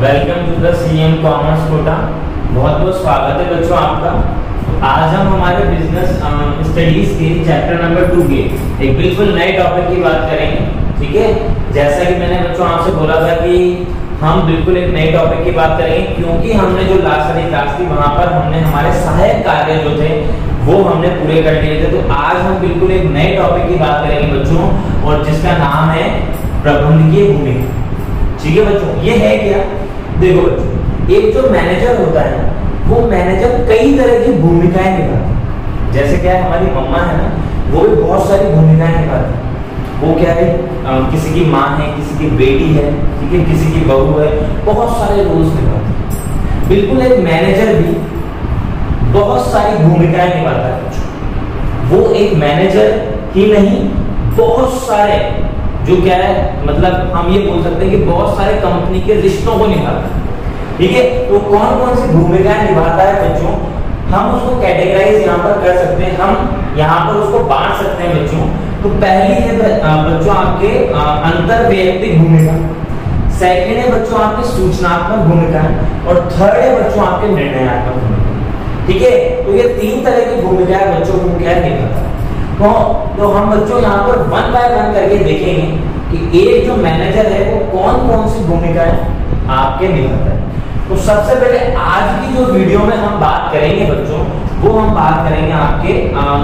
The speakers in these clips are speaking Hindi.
Welcome to the CM commerce Kota. बहुत बहुत स्वागत है बच्चों आपका। आज हम हमारे बिजनेस स्टडीज के चैप्टर नंबर 2 के एक बिल्कुल नए टॉपिक की बात करेंगे। ठीक है, जैसा कि मैंने बच्चों आपसे बोला था कि हम बिल्कुल एक नए टॉपिक की बात करेंगे, क्योंकि हमने जो लास्ट वाली क्लास थी वहां पर हमने हमारे सहायक कार्य जो थे वो हमने पूरे कर लिए थे। तो आज हम बिल्कुल एक नए टॉपिक की बात करेंगे बच्चों, और जिसका नाम है प्रबंधकीय भूमिका। ठीक है बच्चों, ये है क्या? देखो बच्चों, एक जो मैनेजर होता है वो मैनेजर कई तरह की भूमिकाएं निभाता है। जैसे क्या है, हमारी मम्मा है ना, वो भी बहुत सारी भूमिकाएं निभाती है। वो क्या है, किसी की माँ है, किसी की बेटी है, ठीक है, किसी की बहू है, बहुत सारे रोल्स निभाती है। बिल्कुल एक मैनेजर भी बहुत सारी भूमिकाएं निभाता है। वो एक मैनेजर ही नहीं, बहुत सारे जो क्या है, मतलब हम ये बोल सकते हैं कि बहुत सारे कंपनी के रिश्तों को निभाता है। ठीक है, तो कौन कौन सी भूमिकाएं निभाता है बच्चों, हम उसको कैटेगराइज यहाँ पर कर सकते हैं, हम यहाँ पर उसको बांट सकते हैं बच्चों। तो पहली है बच्चों आपके अंतर वैयक्तिक भूमिका, सेकंड है बच्चों आपकी सूचनात्मक भूमिका, और थर्ड है बच्चों आपके निर्णयात्मक भूमिका। ठीक है, तो ये तीन तरह की भूमिकाएं बच्चों को क्या निभाता है। तो हम बच्चों यहाँ पर वन बाय वन करके देखेंगे कि एक जो मैनेजर है वो कौन कौन सी भूमिकाएं आपके निभाता है। तो सबसे पहले आज की जो वीडियो में हम बात करेंगे बच्चों, वो हम बात करेंगे आपके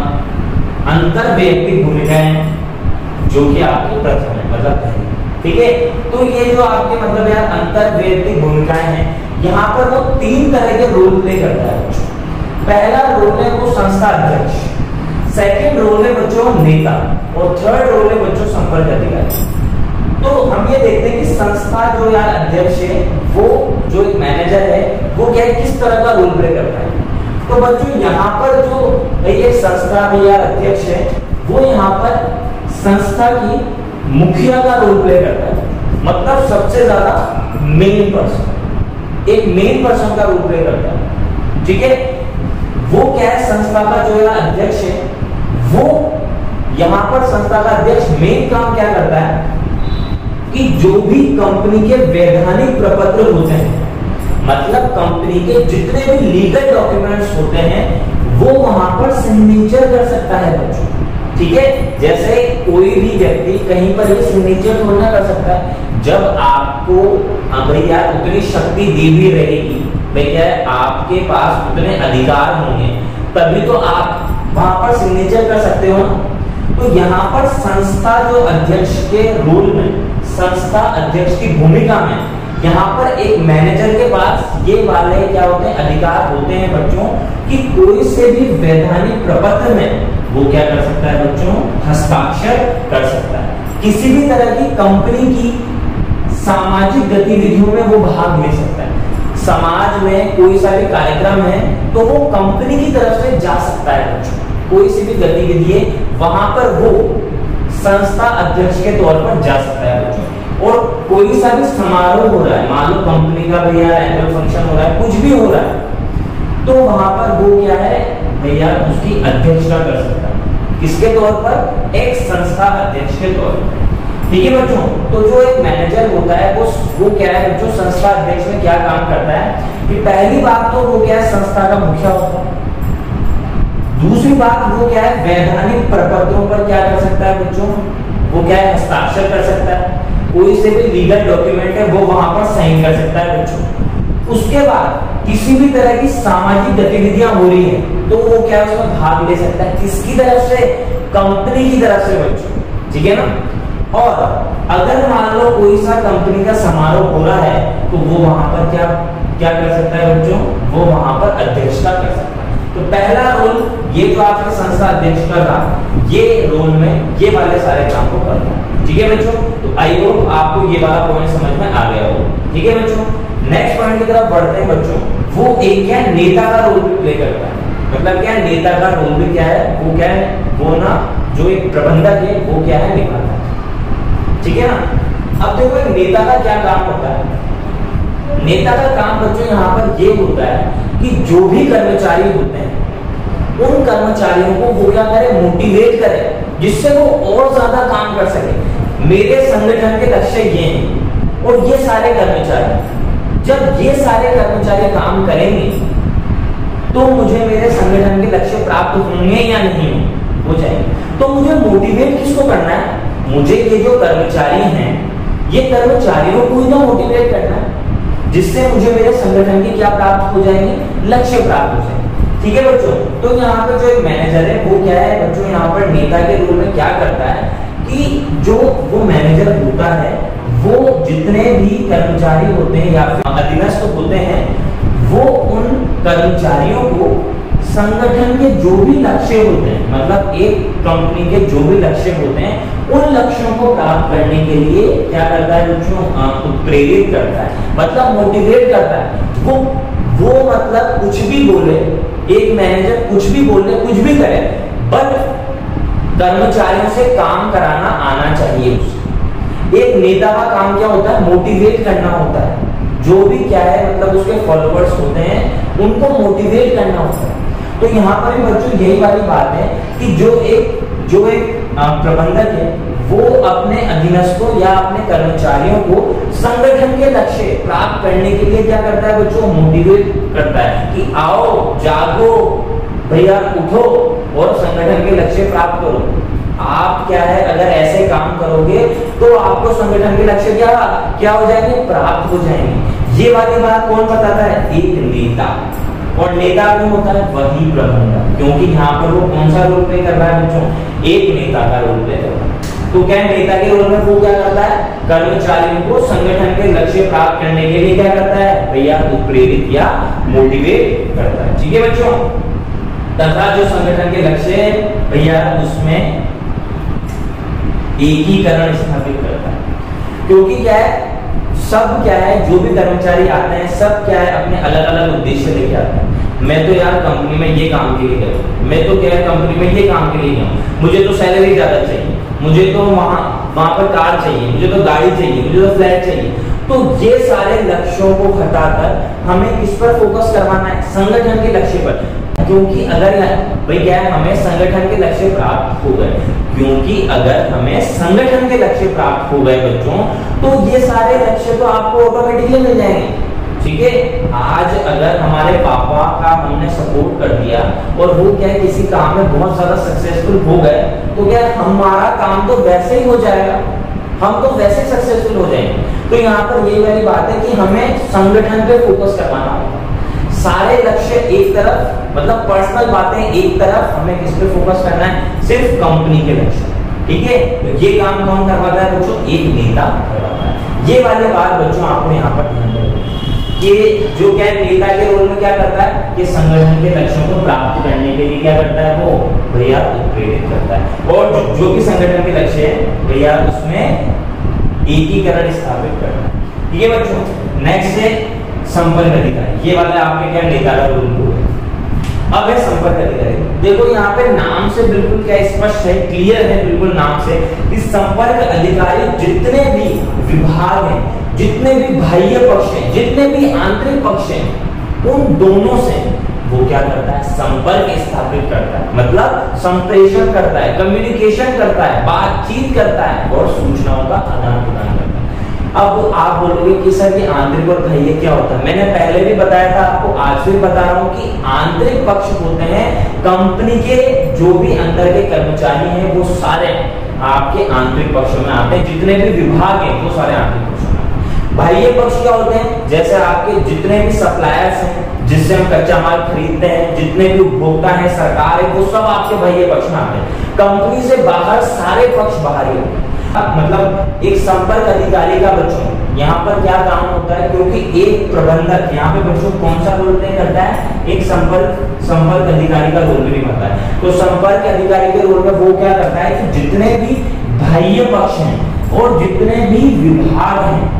अंतर वैयक्तिक भूमिकाएं, जो कि आपकी प्रथम है, मतलब पहली। ठीक है, तो ये जो आपके मतलब यार अंतर वैयक्तिक भूमिकाएं हैं, यहाँ पर वो तीन तरह के रोल प्ले करता है। पहला रोल है वो संस्था अध्यक्ष, सेकंड रोल है बच्चों नेता, और थर्ड रोल है बच्चों संपर्क अधिकारी। तो हम ये देखते हैं कि संस्था जो यार अध्यक्ष है, वो जो एक मैनेजर है, वो क्या है, किस तरह का रोल प्ले करता है। तो बच्चों यहाँ पर जो एक संस्था में यार अध्यक्ष है, वो यहाँ पर संस्था की मुखिया का रोल प्ले करता है। मतलब सबसे ज्यादा मेन पर्सन, एक मेन पर्सन का रोल प्ले करता है। ठीक है, वो क्या है, संस्था का जो यार अध्यक्ष है, वो यहां पर संस्था का अध्यक्ष मेन काम क्या करता है कि जो भी कंपनी के वैधानिक प्रपत्र होते हैं, मतलब कंपनी के जितने भी लीगल डॉक्यूमेंट्स होते हैं, वो वहां पर सिग्नेचर कर सकता है बच्चों। ठीक है, जैसे कोई भी व्यक्ति कहीं पर भी सिग्नेचर थोड़ा कर सकता है। जब आपको भैया उतनी शक्ति दी हुई रहेगी, भैया आपके पास उतने अधिकार होंगे, तभी तो आप वहां पर सिग्नेचर कर सकते हो। तो यहाँ पर संस्था जो अध्यक्ष के रोल में, संस्था अध्यक्ष की भूमिका में, यहाँ पर एक मैनेजर के पास ये वाले क्या होते हैं, अधिकार होते हैं बच्चों, कि कोई से भी वैधानिक प्रपत्र में वो क्या कर सकता है बच्चों, हस्ताक्षर कर सकता है। किसी भी तरह की कंपनी की सामाजिक गतिविधियों में वो भाग ले सकता है। समाज में कोई सा भी कार्यक्रम है तो वो कंपनी की तरफ से जा सकता है बच्चों। कोई सी भी गतिविधि है वहां पर वो संस्था अध्यक्ष के तौर पर जा सकता है बच्चों। और कोई सा भी समारोह हो रहा है, मान लो कंपनी का भैया एनुअल फंक्शन हो रहा है, कुछ भी हो रहा है, तो वहां पर वो क्या है भैया, उसकी अध्यक्षता कर सकता है। किसके तौर पर? एक संस्था अध्यक्ष के तौर पर। ठीक है बच्चों, तो जो एक मैनेजर होता है वो क्या है बच्चों, संस्था अध्यक्ष में क्या काम करता है कि पहली बात तो वो क्या है, संस्था का मुखिया होता है। दूसरी बात वो क्या है, वैधानिक प्रपत्रों पर क्या कर सकता है बच्चों, वो क्या है, हस्ताक्षर कर सकता है। कोई से भी लीगल डॉक्यूमेंट है वो वहां पर साइन कर सकता है बच्चों। उसके बाद किसी भी तरह की सामाजिक गतिविधियां हो रही है तो वो क्या है, उसमें भाग ले सकता है। किसकी तरफ से? कंपनी की तरफ से बच्चों। ठीक है ना। और अगर मान लो कोई सा कंपनी का समारोह हो रहा है तो वो वहां पर क्या क्या कर सकता है बच्चों, वो वहां पर अध्यक्षता कर सकता है। तो पहला रोल ये जो आपके संस्था अध्यक्ष कर रहा, ये रोल में ये वाले सारे काम को करता है। ठीक है बच्चों, तो आई होप आपको ये वाला पॉइंट समझ में आ गया हो। ठीक है बच्चों, नेक्स्ट पॉइंट की तरफ बढ़ते हैं बच्चों। वो एक क्या नेता का रोल प्ले करता है। मतलब क्या, नेता का रोल भी क्या है, वो क्या है, वो ना जो एक प्रबंधक है वो क्या है, निभाता है। ठीक है ना। अब देखो एक नेता का क्या काम होता है। नेता का काम बच्चों यहाँ पर ये होता है कि जो भी कर्मचारी होते हैं उन कर्मचारियों को वो क्या करे, मोटिवेट करे, जिससे वो और ज्यादा काम कर सके। मेरे संगठन के लक्ष्य ये हैं और ये सारे कर्मचारी जब ये सारे कर्मचारी काम करेंगे तो मुझे मेरे संगठन के लक्ष्य प्राप्त होंगे या नहीं हो जाएंगे। तो मुझे मोटिवेट किसको करना है? मुझे ये जो कर्मचारी हैं, ये कर्मचारियों को ही तो मोटिवेट करना है, जिससे मुझे मेरे संगठन की क्या प्राप्त हो जाएंगे? लक्ष्य प्राप्त हो जाएंगे। ठीक है बच्चों, तो यहाँ पर जो एक मैनेजर है वो क्या है बच्चों, यहाँ पर नेता के रूप में क्या करता है कि जो वो मैनेजर होता है वो जितने भी कर्मचारी होते हैं या फिर अधीनस्थ होते हैं, वो उन कर्मचारियों को संगठन के जो भी लक्ष्य होते हैं, मतलब एक कंपनी के जो भी लक्ष्य होते हैं, उन लक्ष्यों को प्राप्त करने के लिए क्या करता है बच्चों? प्रेरित करता है, मतलब मोटिवेट करता है। वो मतलब कुछ भी बोले, एक मैनेजर कुछ भी बोले, कुछ भी करे, बट कर्मचारियों से काम कराना आना चाहिए उसे। एक नेता का काम क्या होता है? मोटिवेट करना होता है। जो भी क्या है मतलब उसके फॉलोअर्स होते हैं उनको मोटिवेट करना होता है। तो यहाँ पर भी बच्चों यही वाली बात है कि जो एक प्रबंधक है वो अपने अधीनस्थों या अपने कर्मचारियों को संगठन के लक्ष्य प्राप्त करने के लिए क्या करता है बच्चों? मोटिवेट करता है कि आओ, जागो भैया, उठो और संगठन के लक्ष्य प्राप्त करो। आप क्या है अगर ऐसे काम करोगे तो आपको संगठन के लक्ष्य क्या हो जाएंगे? प्राप्त हो जाएंगे। ये वाली बात कौन बताता है? एक नेता। और नेता कौन होता है? वही प्रबंधक, क्योंकि यहाँ पर वो कौन सा रोल प्ले कर रहा है बच्चों? एक नेता का रोल प्ले कर रहा है। तो क्या नेता के रोल में वो क्या करता है? कर्मचारियों को संगठन के लक्ष्य प्राप्त करने के लिए क्या करता है भैया? प्रेरित या मोटिवेट करता है। ठीक है बच्चों, तथा जो संगठन के लक्ष्य भैया उसमें एकीकरण स्थापित करता है। क्योंकि क्या है, सब क्या है, जो भी कर्मचारी आते हैं सब क्या है अपने अलग अलग उद्देश्य लेके आते हैं। मैं तो यार कंपनी में ये काम के लिए गया, मैं तो क्या है कंपनी में ये काम के लिए गया, मुझे तो सैलरी ज्यादा चाहिए, मुझे तो वहां पर कार चाहिए, मुझे तो गाड़ी चाहिए, मुझे तो फ्लैट चाहिए। तो ये सारे लक्ष्यों को हटाकर हमें किस पर फोकस करवाना है? संगठन के लक्ष्य पर। क्योंकि अगर भाई क्या है, हमें संगठन के लक्ष्य प्राप्त हो गए, क्योंकि अगर हमें संगठन के लक्ष्य प्राप्त हो गए बच्चों, तो ये सारे लक्ष्य तो आपको ऑटोमेटिकली मिल जाएंगे। ठीक है, आज अगर हमारे पापा का हमने सपोर्ट कर दिया और वो क्या है किसी काम में बहुत ज्यादा सक्सेसफुल हो गए, तो क्या हमारा काम तो वैसे ही हो जाएगा, हम तो वैसे सक्सेसफुल हो जाएंगे। तो यहाँ पर यही वाली बात है कि हमें संगठन पे फोकस करवाना होगा। सारे लक्ष्य एक तरफ, मतलब पर्सनल बातें एक तरफ, हमें किस पे फोकस करना है? सिर्फ कंपनी के लक्ष्य। ठीक है, तो ये काम कौन करवाता है बच्चों? एक नेता करवाता है। ये वाली बात बच्चों आपको यहाँ पर ध्यान रखना कि जो क्या नेता के रोल में क्या करता है कि संगठन के लक्ष्यों को प्राप्त करने के लिए क्या करता है? वो भैया प्रेरित करता है। और जो भी संगठन के लक्ष्य है भैया उसमें एकीकरण स्थापित करना है। ठीक है बच्चों, नेक्स्ट है संपर्क अधिकारी। ये वाला आपके क्या नेता का रोल है। अब है संपर्क अधिकारी। देखो यहाँ पे नाम से बिल्कुल क्या स्पष्ट है, क्लियर है बिल्कुल नाम से कि संपर्क अधिकारी जितने भी विभाग हैं, जितने भी बाह्य पक्ष हैं, जितने भी आंतरिक पक्ष हैं, उन दोनों से वो क्या करता है? संपर्क स्थापित करता है, मतलब संप्रेषण करता है, कम्युनिकेशन करता है, बातचीत करता है और सूचनाओं का आदान प्रदान करता है। अब आप बोलोगे कि सर ये आंतरिक और बाह्य क्या होता है? मैंने पहले भी बताया था आपको, आज फिर बता रहा हूँ कि आंतरिक पक्ष होते हैं कंपनी के जो भी अंदर के कर्मचारी हैं वो सारे आपके आंतरिक पक्षों में आते हैं। जितने भी विभाग हैं वो सारे आंतरिक पक्षों में आते हैं। बाह्य पक्ष क्या होते हैं? जैसे आपके जितने भी सप्लायर्स हैं जिससे हम कच्चा माल खरीदते हैं, जितने भी उपभोक्ता हैं, सरकार है, वो सब आपके बाह्य पक्ष में आते हैं। कंपनी से बाहर सारे पक्ष बाहरी होते हैं। मतलब एक संपर्क अधिकारी का बच्चों यहाँ पर क्या काम होता है? क्योंकि एक प्रबंधक यहाँ पे बच्चों कौन सा रोल प्ले करता है? एक संपर्क अधिकारी का रोल भी करता है। तो संपर्क अधिकारी के रोल में वो क्या करता है कि जितने भी बाह्य पक्ष हैं और जितने भी विभाग हैं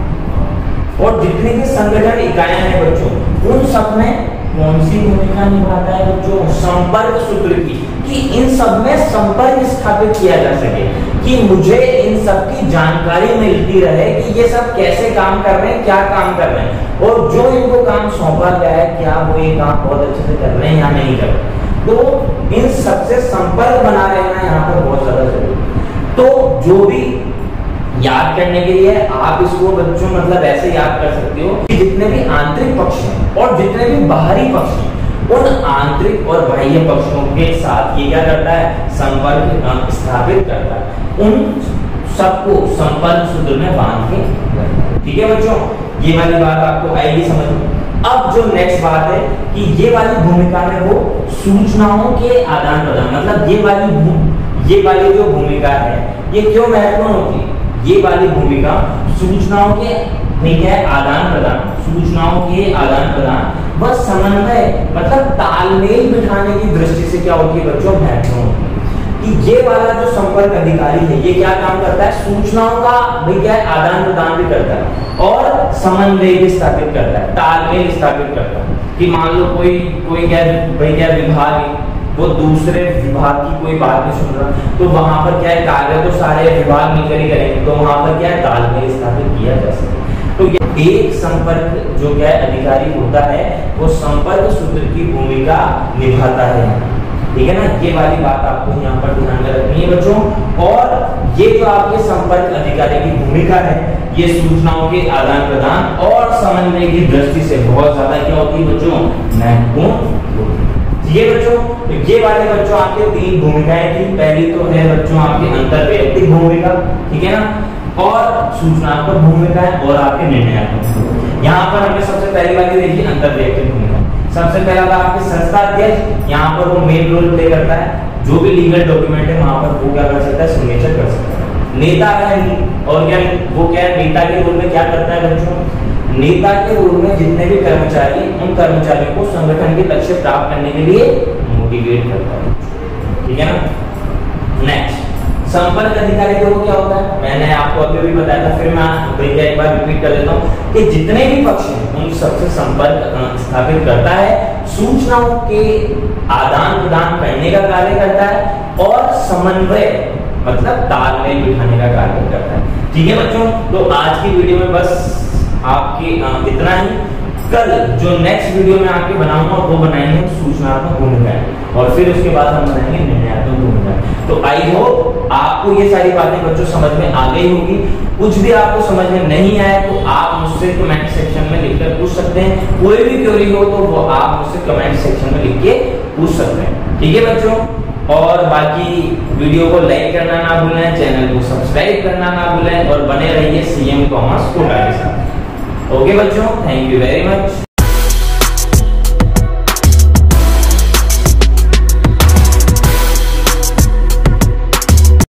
और जितनी भी संगठन इकाइयां हैं बच्चों, उन सब में कौन सी भूमिका निभाता है बच्चों? संपर्क सूत्र की, कि इन सब में संपर्क स्थापित किया जा सके, कि मुझे इन सब की जानकारी मिलती रहे कि ये सब कैसे काम कर रहे हैं, क्या काम कर रहे हैं, और जो इनको काम सौंपा गया है क्या वो ये काम बहुत अच्छे से कर रहे हैं या नहीं कर रहे। तो इन सबसे संपर्क बना रहना यहाँ पर बहुत ज्यादा जरूरी है। तो जो भी याद करने के लिए आप इसको बच्चों मतलब ऐसे याद कर सकते हो कि जितने भी आंतरिक पक्ष हैं और जितने भी बाहरी पक्ष हैं, उन आंतरिक और बाह्य पक्षों के साथ ये क्या करता है, संपर्क स्थापित करता है, उन सबको संपर्क सूत्र में बांध के। ठीक है बच्चों, ये वाली बात आपको आएगी समझ में। अब जो नेक्स्ट बात है कि ये वाली भूमिका में वो सूचनाओं के आदान प्रदान, मतलब ये वाली जो भूमिका है ये क्यों महत्वपूर्ण होती है, ये वाली भूमिका सूचनाओं के आदान प्रदान, सूचनाओं के आदान प्रदान व समन्वय मतलब तालमेल बिठाने की दृष्टि से क्या होती है बच्चों, महत्वपूर्ण होती है। कि ये वाला जो संपर्क अधिकारी है ये क्या काम करता है, सूचनाओं का आदान प्रदान भी करता है और समन्वय भी स्थापित करता है, तालमेल स्थापित करता है। कि मान लो कोई क्या विभाग है, वो दूसरे विभाग की कोई बात नहीं सुन रहा, तो वहां पर क्या है, कार्य तो सारे विभाग मिलकर ही करेंगे, तो वहां पर क्या है, तालमेल स्थापित किया जा सके। तो एक संपर्क जो क्या है अधिकारी होता है वो संपर्क सूत्र की भूमिका निभाता है। ठीक है ना, ये वाली बात आपको यहाँ पर ध्यान में रखनी है बच्चों। और ये जो आपके संपर्क अधिकारी की भूमिका है ये सूचनाओं के आदान प्रदान और समन्वय की दृष्टि से बहुत ज्यादा क्या होती है बच्चों, महत्वपूर्ण होती है। ये बच्चों ये वाले बच्चों आपके तीन भूमिकाएं थी। पहली तो है बच्चों आपकी अंतर्वैयक्तिक भूमिका, ठीक है ना, और सूचनात्मक भूमिका है और आपके निर्णयात्मक। यहाँ पर हमने सबसे पहली वाली देखी अंतर्वैयक्तिक भूमिका। सबसे पहला था आपके संस्था अध्यक्ष, यहाँ पर वो मेन रोल प्ले करता है, जो भी लीगल डॉक्यूमेंट है वहां पर वो क्या कर सकता है, सिग्नेचर कर सकता है। नेता है और क्या वो क्या है, नेता के रोल में क्या करता है बच्चों, नेता के रोल में जितने भी कर्मचारी, उन कर्मचारियों को संगठन के लक्ष्य प्राप्त करने के लिए मोटिवेट करता है। ठीक है ना। नेक्स्ट संपर्क अधिकारी तो क्या होता है, मैंने आपको अभी भी बताया था, फिर मैं एक बार रिपीट कर देता हूँ कि जितने भी पक्ष हैं उन सबसे संपर्क स्थापित करता है, सूचनाओं के आदान प्रदान करने का कार्य करता है और समन्वय मतलब तालमेल बिठाने का कार्य करता है। ठीक है बच्चों, तो आज की वीडियो में बस आपके इतना ही। कल जो नेक्स्ट वीडियो में आपके बनाऊंगा वो बनाएंगे सूचनात्मक भूमिकाएं और फिर उसके बाद हम बनाएंगे निर्णयात्मक भूमिकाएं। तो आई होप आपको ये सारी बातें बच्चों समझ में आ गई होगी। कुछ भी आपको समझ में नहीं आया तो आप मुझसे कमेंट सेक्शन में लिखकर पूछ सकते हैं। कोई भी क्वेरी हो तो वो आप मुझसे कमेंट सेक्शन में लिख के पूछ सकते हैं। ठीक है बच्चों, और बाकी वीडियो को लाइक करना ना भूलें, चैनल को सब्सक्राइब करना ना भूलें और बने रहिए सीएम कॉमर्स कोटा के साथ। ओके बच्चों, थैंक यू वेरी मच।